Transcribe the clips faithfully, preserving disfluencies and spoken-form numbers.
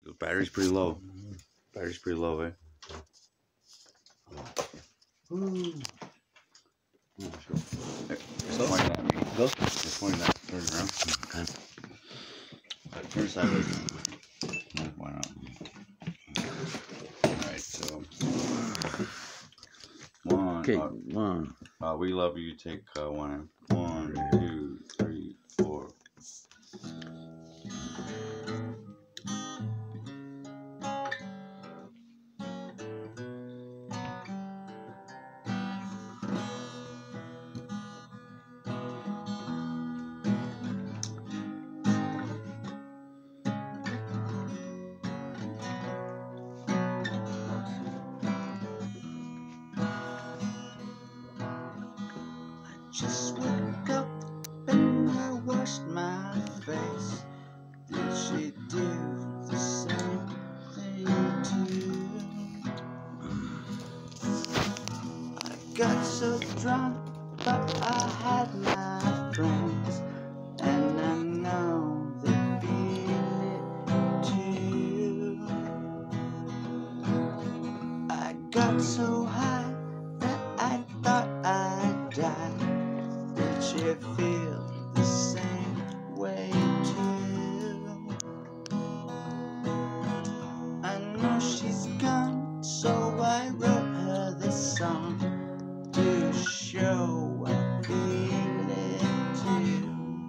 The battery's pretty low. Battery's pretty low, eh? Ooh. Hey, it's pointing at me. Go. It's pointing at turn around. Okay. Right, turn sideways. No, why not? Alright, so one. Okay, Uh, one. uh, we love you. Take uh, one. One, two, three, four. Just woke up and I washed my face. Did she do the same thing too? I got so drunk, but I had my friends, and I know they feel it too. I got so high that I thought I'd die. Did you feel the same way too? I know she's gone, so I wrote her this song to show I feel it too.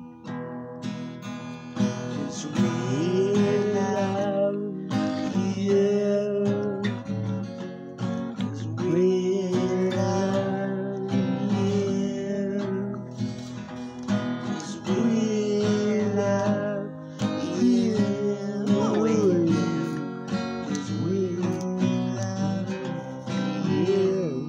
'Cause we love you. 'Cause we love you. We love you, we do, 'cause we love you.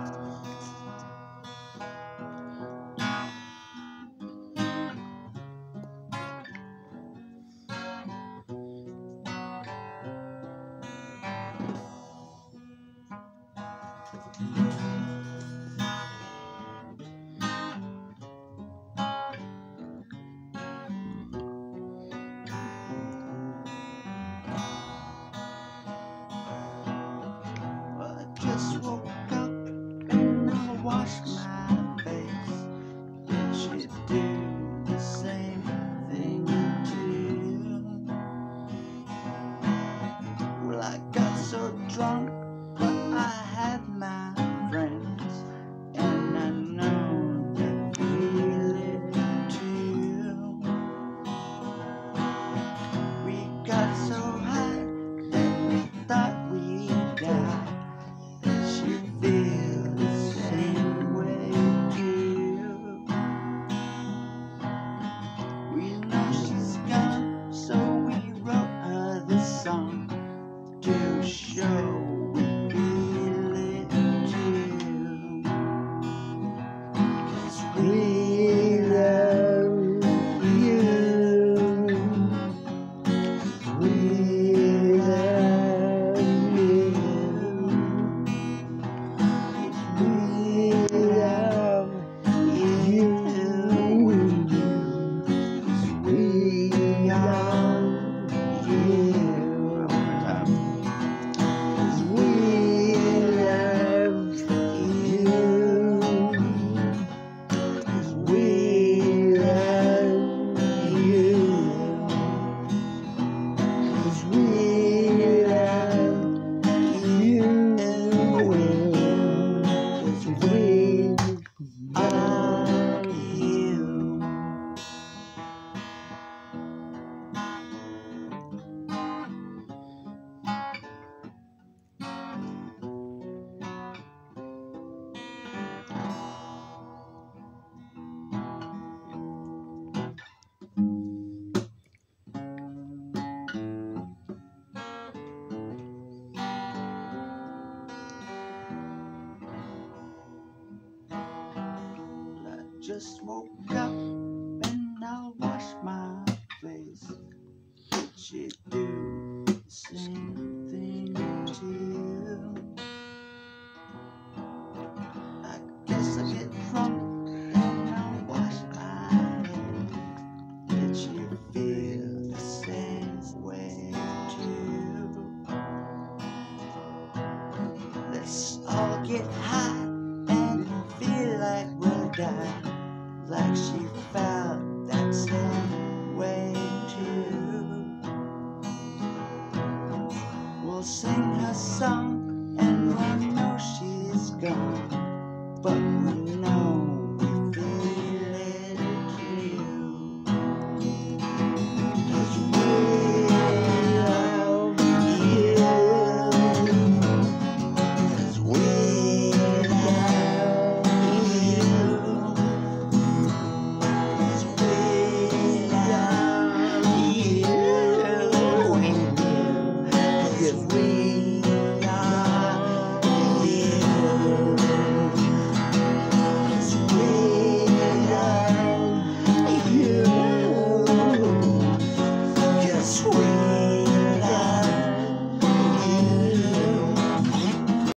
I just woke up and I washed my face. Did she do the same thing too? Well, I got so drunk, but I had my friends, and I know they feel it too. We got so high that we thought we'd die. She feels the same way too. We know she's gone, so we wrote her this song to show we feel it too. 'Cause we love you. We love you. We love you, we do, 'cause we love you. 'Cause we love you. 'Cause we love you. 'Cause we love you. We are you. I just woke up and I washed my face. Did she do the same thing too? I guess I get drunk and I wash my head. Did she feel the same way too? get high and feel like we'll die, like she felt that same way too. We'll sing her song and we'll know she's gone, but we know